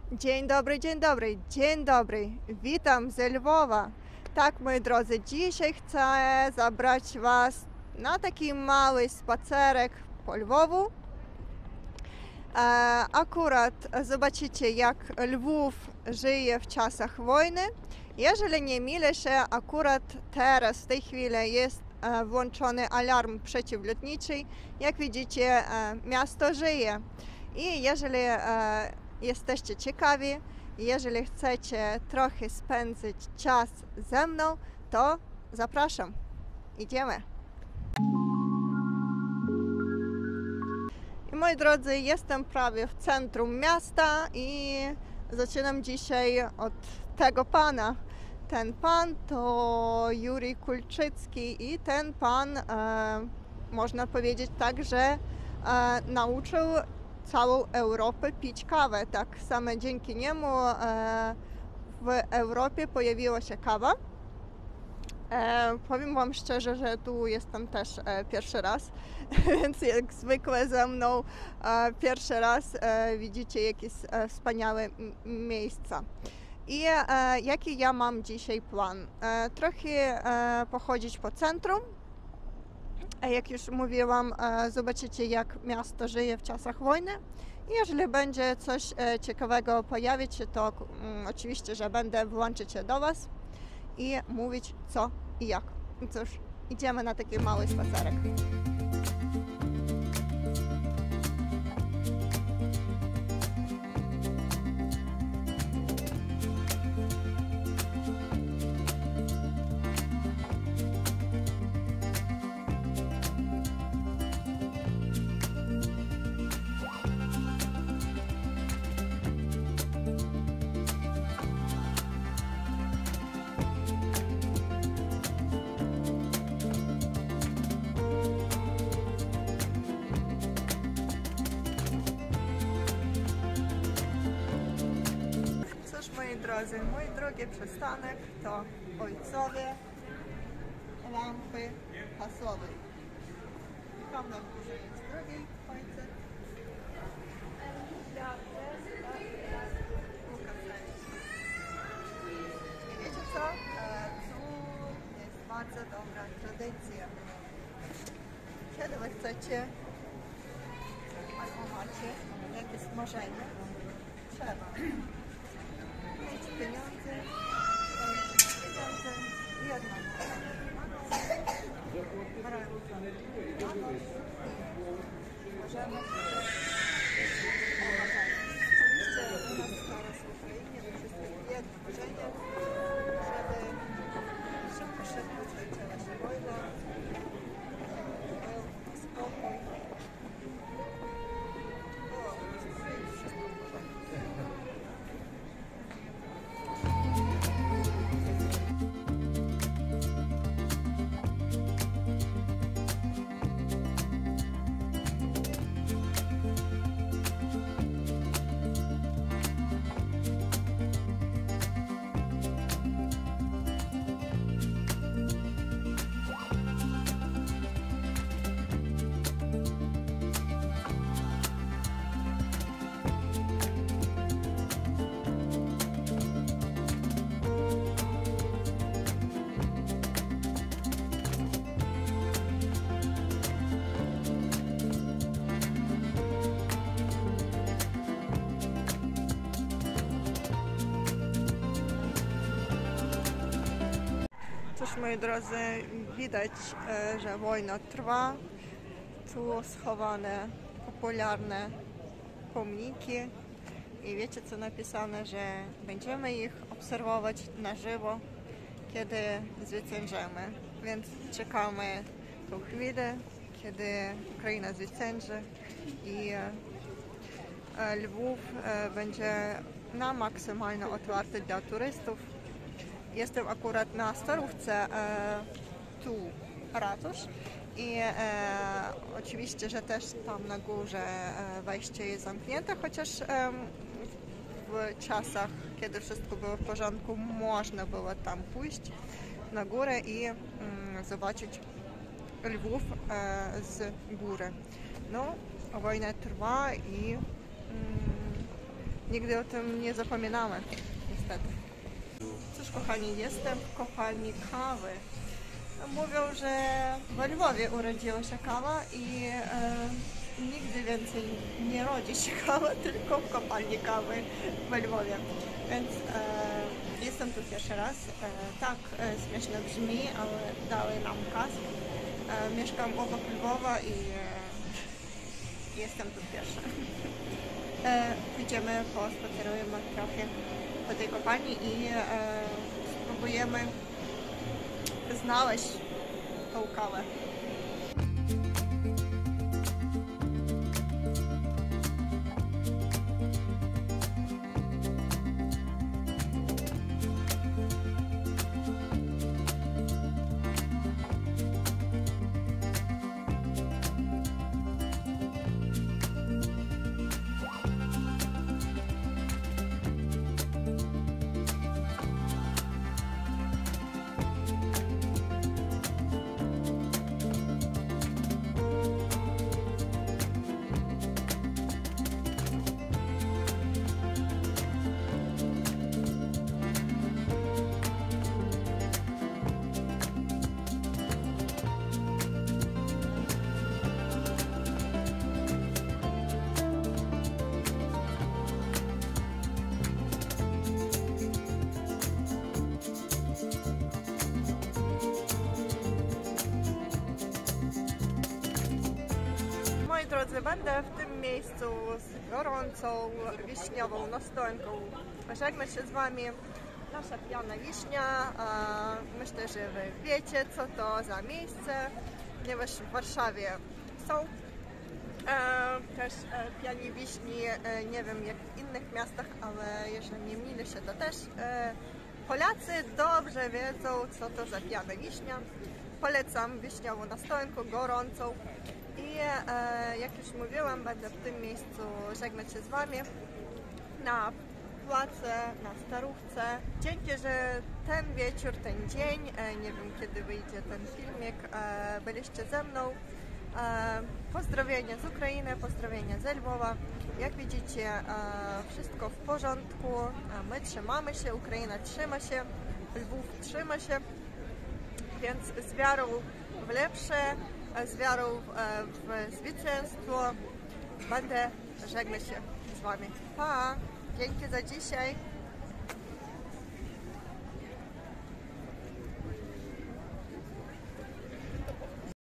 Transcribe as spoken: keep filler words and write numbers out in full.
Dzień dobry, dzień dobry, dzień dobry. Witam z Lwowa. Tak, moi drodzy, dzisiaj chcę zabrać Was na taki mały spacerek po Lwowu. E, akurat zobaczycie, jak Lwów żyje w czasach wojny. Jeżeli nie mylę się, akurat teraz, w tej chwili jest e, włączony alarm przeciwlotniczy. Jak widzicie, e, miasto żyje. I jeżeli e, jesteście ciekawi, jeżeli chcecie trochę spędzić czas ze mną, to zapraszam. Idziemy. I moi drodzy, jestem prawie w centrum miasta i zaczynam dzisiaj od tego pana. Ten pan to Jurij Kulczycki i ten pan, e, można powiedzieć tak, że e, nauczył całą Europę pić kawę. Tak samo dzięki niemu e, w Europie pojawiła się kawa. E, powiem Wam szczerze, że tu jestem też e, pierwszy raz, więc jak zwykle ze mną e, pierwszy raz e, widzicie jakieś e, wspaniałe m- miejsca. I e, jaki ja mam dzisiaj plan? E, trochę e, pochodzić po centrum. Jak już mówiłam, zobaczycie, jak miasto żyje w czasach wojny. I jeżeli będzie coś ciekawego pojawić się, to um, oczywiście, że będę włączyć się do Was i mówić co i jak. I cóż, idziemy na taki mały spacerek. Moi drodzy, mój drugi przystanek to Ojcowie Lampy Hasowej. Tam na górze jest drugi ojciec. I wiecie co? Tu jest bardzo dobra tradycja. Kiedy wy chcecie albo macie jakieś marzenie, trzeba mieć pieniądze, pieniądze i jedno. Możemy oczywiście u nas teraz w Ukrainie to wszystko jedno marzenie, żeby szybko, szybko skończyła się wojna, był spokój. Było wszystko w porządku. Cóż, moi drodzy, widać, że wojna trwa. Tu schowane popularne pomniki i wiecie, co napisane, że będziemy ich obserwować na żywo, kiedy zwyciężymy. Więc czekamy tą chwilę, kiedy Ukraina zwycięży i Lwów będzie na maksymalnie otwarty dla turystów. Jestem akurat na Starówce, e, tu ratusz i e, oczywiście, że też tam na górze e, wejście jest zamknięte, chociaż e, w czasach, kiedy wszystko było w porządku, można było tam pójść na górę i mm, zobaczyć Lwów e, z góry. No, wojna trwa i mm, nigdy o tym nie zapominamy, niestety. Cóż, kochani, jestem w kopalni kawy. Mówią, że w Lwowie urodziła się kawa i e, nigdy więcej nie rodzi się kawa, tylko w kopalni kawy w Lwowie. Więc e, jestem tu pierwszy raz. E, tak e, śmiesznie brzmi, ale dali nam kask. E, mieszkam obok Lwowa i e, jestem tu pierwsza. E, pójdziemy, pospacerujemy trochę po tej kopalni i e, spróbujemy znaleźć tą kawę. Moi drodzy, będę w tym miejscu z gorącą wiśniową nastojanką żegnać się z Wami. Nasza pijana wiśnia, myślę, że Wy wiecie, co to za miejsce, ponieważ w Warszawie są też pijani wiśni, nie wiem jak w innych miastach, ale jeżeli nie mylę się, to też Polacy dobrze wiedzą, co to za pijana wiśnia. Polecam wiśniową nastojankę gorącą. I e, jak już mówiłam, będę w tym miejscu żegnać się z Wami na place, na Starówce. Dzięki, że ten wieczór, ten dzień, e, nie wiem kiedy wyjdzie ten filmik, e, byliście ze mną. E, pozdrowienia z Ukrainy, pozdrowienia z Lwowa. Jak widzicie, e, wszystko w porządku, e, my trzymamy się, Ukraina trzyma się, Lwów trzyma się, więc z wiarą w lepsze, z wiarą w zwycięstwo będę żegnać się z Wami. Pa! Dzięki za dzisiaj!